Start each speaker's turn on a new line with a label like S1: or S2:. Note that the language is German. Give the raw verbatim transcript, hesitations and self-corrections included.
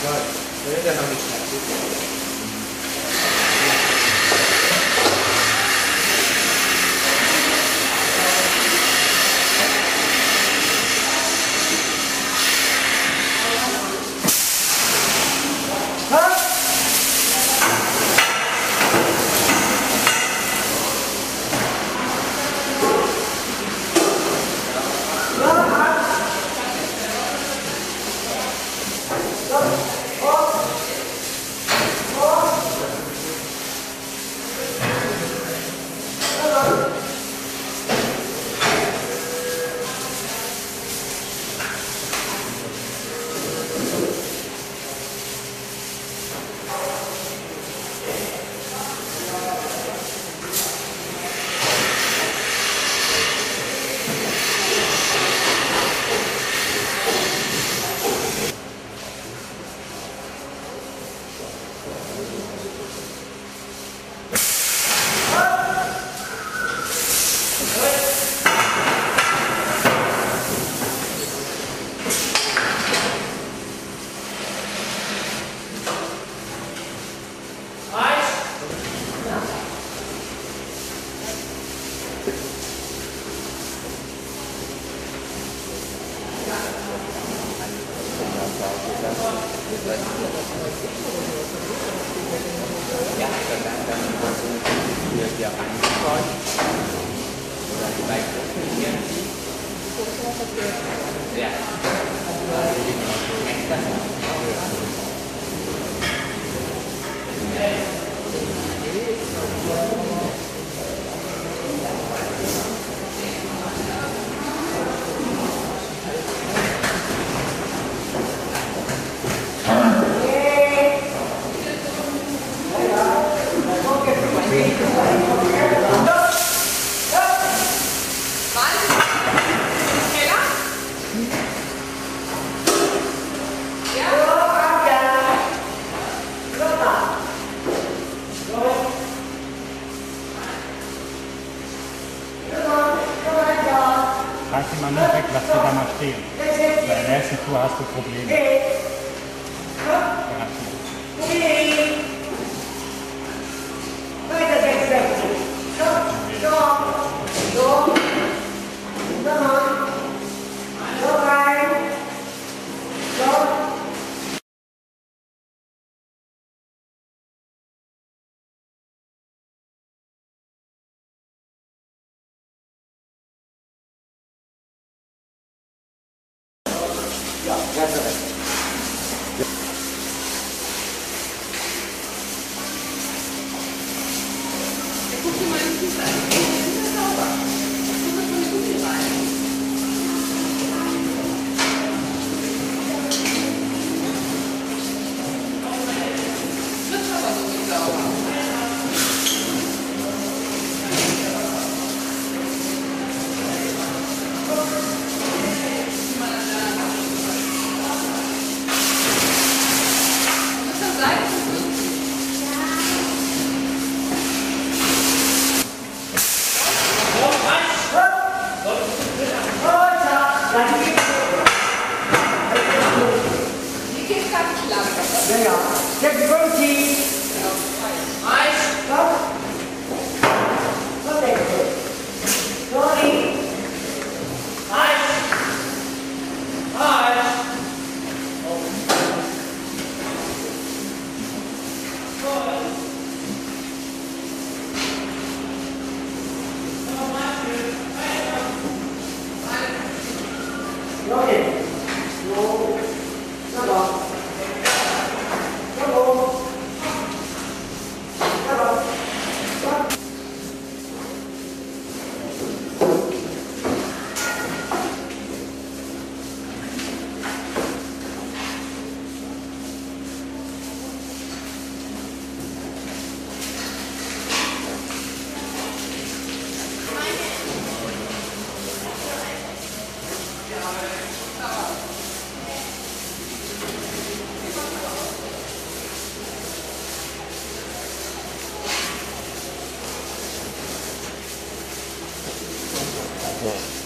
S1: Das ist ja noch nicht fertig. Ja, dann dann wir wir reingefreut oder die Bike irgendwie. Ja.
S2: Frag ihn mal nur weg, lass sie da mal stehen. Bei der nächsten Tour hast du Probleme.
S1: Ja, ganz recht.
S3: Guck dir mal die Füße an. Die sind sauber. Guck mal von den Gummi rein. Das ist aber so nicht sauber.
S1: Ja, ja. Check the front key. Eins. Stop. Stop there. Sorry. Eins. Eins. Okay. So. Stop.
S4: Yeah.